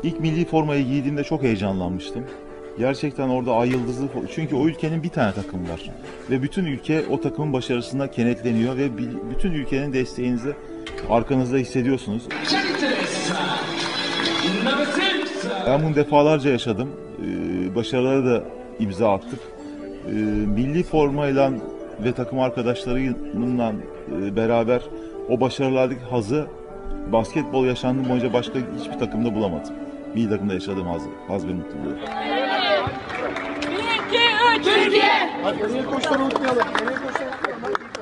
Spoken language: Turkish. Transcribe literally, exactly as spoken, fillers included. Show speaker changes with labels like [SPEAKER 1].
[SPEAKER 1] İlk milli formayı giydiğimde çok heyecanlanmıştım. Gerçekten orada ay yıldızı, çünkü o ülkenin bir tane takımı var. Ve bütün ülke o takımın başarısına kenetleniyor ve bütün ülkenin desteğinizi arkanızda hissediyorsunuz. Ben bunu defalarca yaşadım. Başarılara da imza attık. Milli formayla ve takım arkadaşlarımla beraber o başarılardaki hazı basketbol yaşantım boyunca başka hiçbir takımda bulamadım. Milli takımda yaşadığım haz, haz ve mutluluğu.
[SPEAKER 2] bir, iki, üç, Türkiye!
[SPEAKER 3] Hadi nereye koştan unutmayalım. Nereye koştan unutmayalım.